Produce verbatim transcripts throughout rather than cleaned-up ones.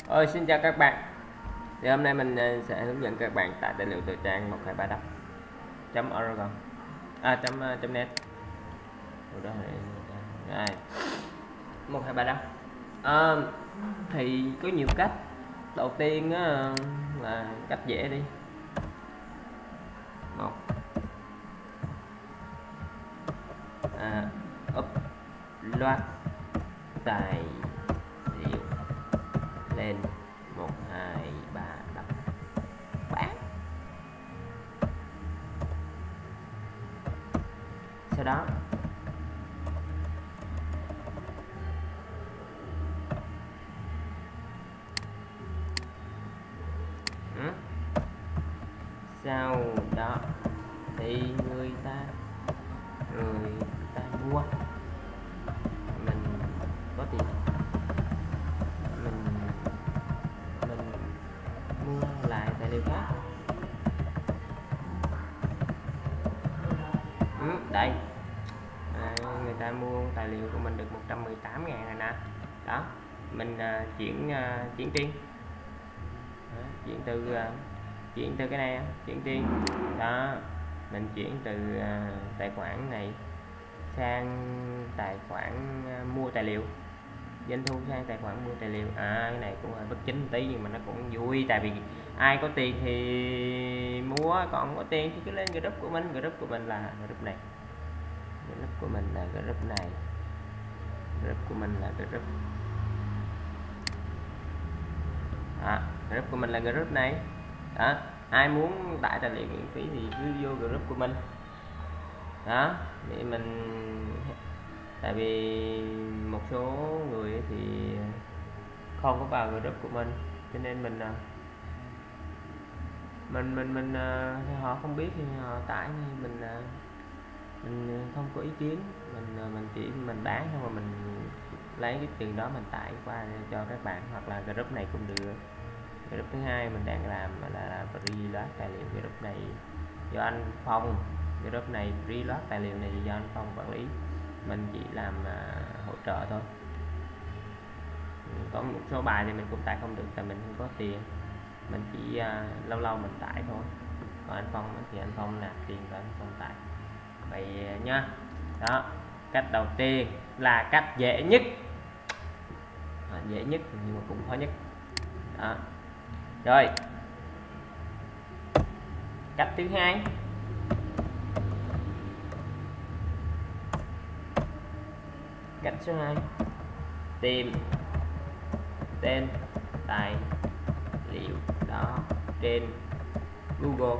Ôi, xin chào các bạn. Thì hôm nay mình ờ, sẽ hướng dẫn các bạn tải tài liệu từ trang một hai ba đọc chấm Oragon à chấm ờ, chấm net. Rồi đó này. một hai ba đọc. À, thì có nhiều cách. Đầu tiên á, là cách dễ đi. Một à, upload tài liệu lên một hai ba đọc bán. Sau đó ừ, sau đó thì người ta người ta mua, mình có tiền, mình mình mua lại tài liệu khác. ừ, đây à, người ta mua tài liệu của mình được một trăm mười tám ngàn rồi nè. Đó, mình uh, chuyển uh, chuyển tiền. Đó, chuyển từ uh, chuyển từ cái này chuyển tiền đó, mình chuyển từ uh, tài khoản này sang tài khoản uh, mua tài liệu, doanh thu sang tài khoản mua tài liệu. À, cái này cũng hơi bất chính một tí nhưng mà nó cũng vui, tại vì ai có tiền thì mua, còn không có tiền thì cứ lên group của mình. Group của mình là group này, group của mình là group này, group của mình là group à, group của mình là group này đó. Ai muốn tải tài liệu miễn phí thì cứ vô group của mình đó, để mình, tại vì một số người thì không có vào group của mình cho nên mình mình mình mình họ không biết thì họ tải, mình mình không có ý kiến, mình mình chỉ mình bán xong rồi mình lấy cái tiền đó mình tải qua cho các bạn, hoặc là group này cũng được. Group thứ hai mình đang làm là, là reload tài liệu. Group này do anh Phong, group này reload tài liệu này do anh Phong quản lý, mình chỉ làm uh, hỗ trợ thôi. Có một số bài thì mình cũng tải không được tại mình không có tiền, mình chỉ uh, lâu lâu mình tải thôi. Còn anh Phong thì anh Phong nạp tiền và anh Phong tải vậy nhá. Đó, cách đầu tiên là cách dễ nhất, à, dễ nhất nhưng mà cũng khó nhất đó. Rồi, cách thứ hai, cách số hai, tìm tên tài liệu đó trên Google.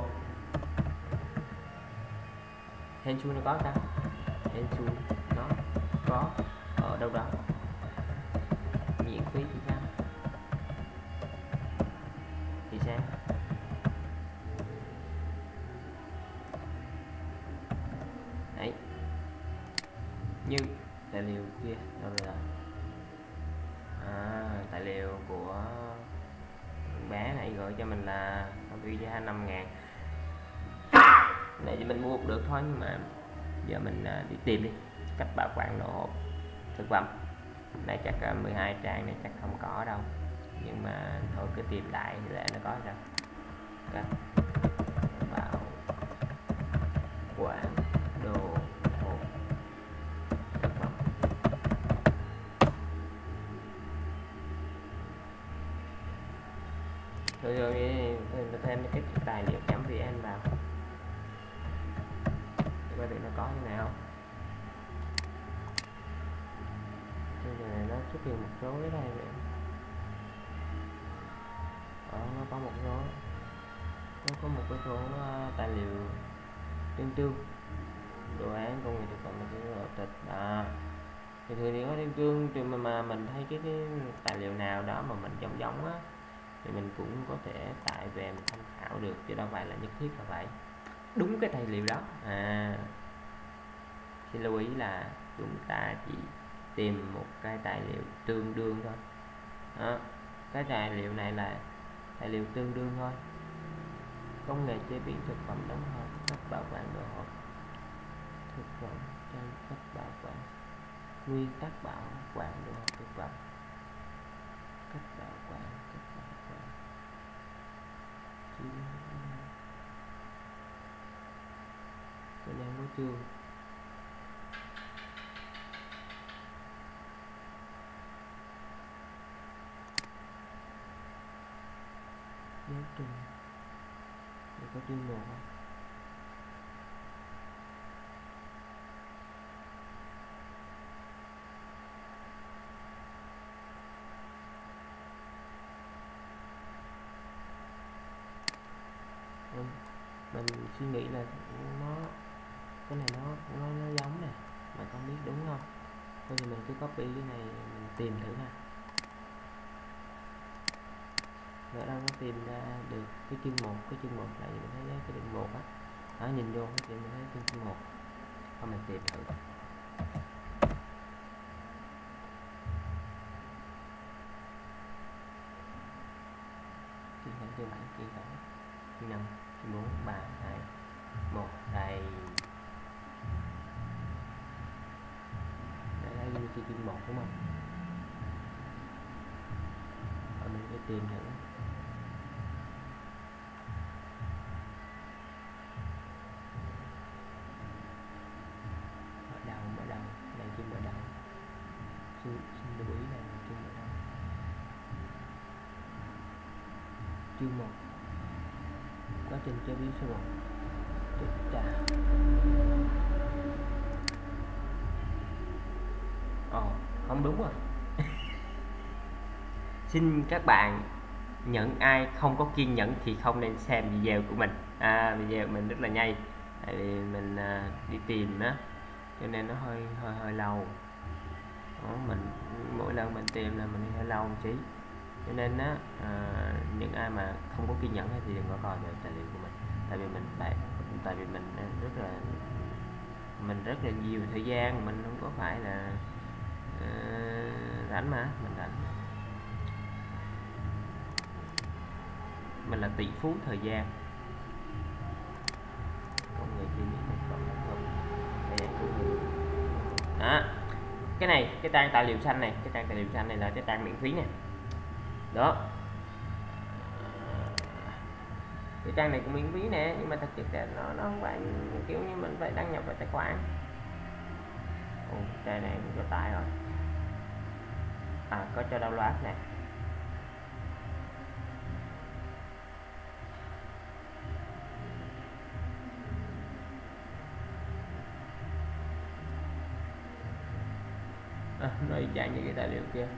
Henshu nó có ta, Henshu nó có ở đâu đó miễn phí thì sao thì sao đấy, như tài liệu kia đâu rồi, à, tài liệu của bé này gọi cho mình là computer hai mươi lăm ngàn này thì mình mua được thôi, nhưng mà giờ mình đi tìm đi cách bảo quản đồ hộp thực phẩm này, chắc mười hai trang này chắc không có đâu, nhưng mà thôi cứ tìm lại thì lẽ nó có sao. Cách bảo quản đồ hộp thực phẩm. Rồi rồi thêm cái tài liệu chấm vn vào để coi thử nó có như nào không. Cái này nó xuất hiện một số cái này vậy. Đó, nó có một số, nó có một cái số uh, tài liệu tương tương đồ án công nghiệp thực phẩm và thịt à, thì thường thì có tương tương thì mà, mà mình thấy cái, cái tài liệu nào đó mà mình giống giống á thì mình cũng có thể tải về mình tham khảo được, chứ đâu phải là nhất thiết là phải đúng cái tài liệu đó. À, xin lưu ý là chúng ta chỉ tìm một cái tài liệu tương đương thôi đó. Cái tài liệu này là tài liệu tương đương thôi. Công nghệ chế biến thực phẩm đóng hộp, cách bảo quản đồ hộp thực phẩm, trang cách bảo quản, nguyên tắc bảo quản đồ hộp thực phẩm. cách bảo quản cách bảo quản bên em có chưa giáo trình để có chương một không? Mình, mình suy nghĩ là nó cái này nó nó, nó giống nè mà không biết đúng không, thôi thì mình cứ copy cái này mình tìm thử ha. Ở đâu nó tìm ra được cái chương một, cái chương một này mình thấy cái chương một á, đó nhìn vô thì mình thấy cái chương một, thôi mình tìm thử. Chương năm chương bảy chương sáu chương năm chương bốn ba hai một đây. Đây là Unity chương một đúng không? Và mình sẽ tìm thử. Mở đầu, mở đầu, này chương mở đầu. Xin, xin lưu ý này là chương mở đầu. Chương một. Quá trình chế biến số một. Chết chà. Ồ, không đúng rồi. Xin các bạn, những ai không có kiên nhẫn thì không nên xem video của mình. À, video mình rất là nhanh, tại vì mình à, đi tìm á, cho nên nó hơi hơi hơi lâu. Đó, mình mỗi lần mình tìm là mình hơi lâu một tí, cho nên á à, những ai mà không có kiên nhẫn thì đừng có coi về tài liệu của mình, tại vì mình tại tại vì mình rất là mình rất là nhiều thời gian, mình không có phải là uh, rảnh mà mình rảnh. Mình là tỷ phú thời gian. Công nghệ chuyên biệt một cộng hợp. Đó. Cái này, cái trang tài liệu xanh này, cái trang tài liệu xanh này là cái trang miễn phí nè. Đó. Cái trang này cũng miễn phí nè, nhưng mà thật chất là nó nó không phải kiểu như mình phải đăng nhập vào tài khoản. Ồ, trang này cũng có tải rồi. À, có cho download nè. À, nó y chang như cái tài liệu kia.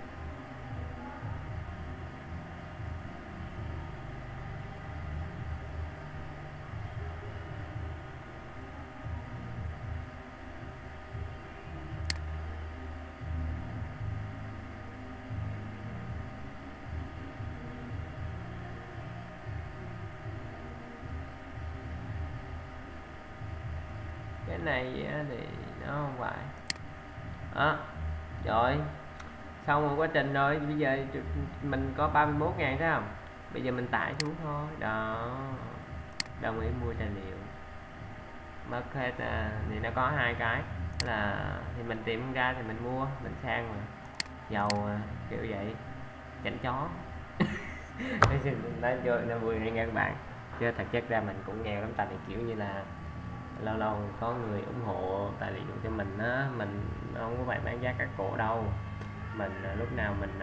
Cái này thì nó không phải đó. Rồi xong rồi quá trình rồi, bây giờ mình có ba mươi mốt ngàn thấy không, bây giờ mình tải xuống thôi. Đó, đồng ý mua tài liệu market à, thì nó có hai cái là thì mình tìm ra thì mình mua, mình sang mà giàu à, kiểu vậy chảnh chó. Mình nói vô nó vui nghe các bạn, chứ thật chất ra mình cũng nghèo lắm, tại vì kiểu như là lâu lâu có người ủng hộ tài liệu cho mình á, mình không có phải bán giá cắt cổ đâu, mình lúc nào mình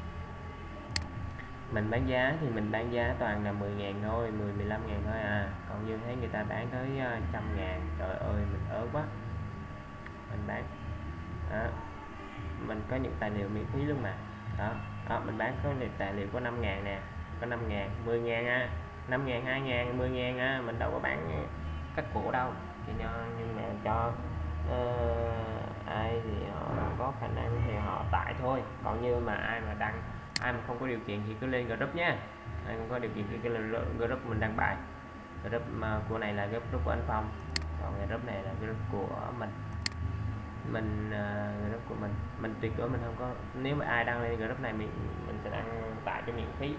mình bán giá thì mình bán giá toàn là mười ngàn thôi, mười mười lăm ngàn thôi à, còn như thấy người ta bán tới trăm ngàn, trời ơi mình ớt quá, mình bán đó. Mình có những tài liệu miễn phí luôn mà đó, đó mình bán có những tài liệu có năm ngàn nè, có năm ngàn, mười ngàn à, năm ngàn, hai ngàn, mười ngàn à, mình đâu có bán cắt cổ đâu. Thì nhưng mà cho uh, ai thì họ có khả năng thì họ tải thôi, còn như mà ai mà đăng, ai mà không có điều kiện thì cứ lên group nhé, ai không có điều kiện thì cái group mình đăng bài. Group của này là group của anh Phong, còn group này là group của mình mình uh, group của mình mình tuyệt đối mình không có, nếu mà ai đăng lên group này mình mình sẽ đăng tải cho miễn phí.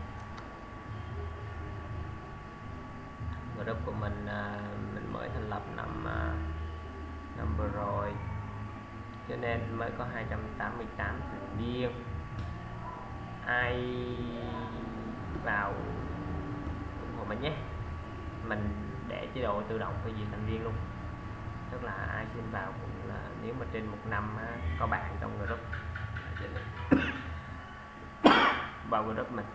Group của mình uh, mình mới thành lập năm uh, năm vừa rồi, cho nên mới có hai trăm tám mươi tám thành viên. ai vào ủng hộ mình nhé. Mình để chế độ tự động phê duyệt thành viên luôn, tức là ai xin vào cũng là nếu mà trên một năm á, có bạn trong group vào group mình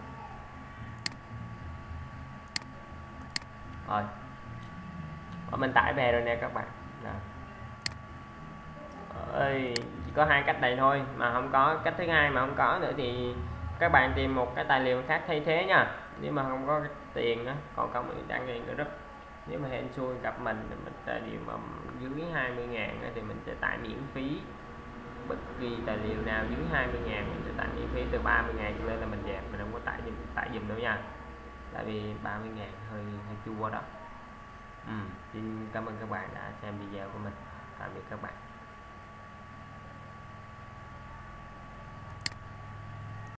rồi. Và mình tải về rồi nè các bạn. Đó. Ơi, chỉ có hai cách này thôi mà không có cách thứ hai mà không có nữa thì các bạn tìm một cái tài liệu khác thay thế nha. Nếu mà không có tiền á, còn không mình đăng ký group. Nếu mà hên xui gặp mình thì mình tài liệu mà dưới hai mươi ngàn thì mình sẽ tải miễn phí. Bất kỳ tài liệu nào dưới hai mươi ngàn mình sẽ tải miễn phí, từ ba mươi ngàn trở lên là mình dẹp, mình không có tải dùm, tải dùm đâu nha. Tại vì ba mươi ngàn hơi hơi chua đó. Ừ, xin cảm ơn các bạn đã xem video của mình. Tạm biệt các bạn.